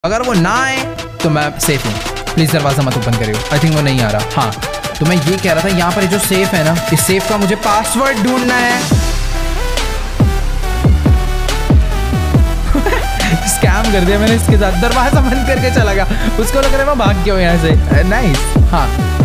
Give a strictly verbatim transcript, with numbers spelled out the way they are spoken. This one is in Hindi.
अगर वो ना आए तो मैं सेफ हूँ। प्लीज दरवाजा मत ओपन करियो। आई थिंक वो नहीं आ रहा। हाँ तो मैं ये कह रहा था यहाँ पर जो सेफ है ना, इस सेफ का मुझे पासवर्ड ढूंढना है। स्कैम कर दिया मैंने इसके साथ। दरवाजा बंद करके चला गया। उसको लग रहा है मैं भाग गया हूँ यहाँ से। नाइस। हाँ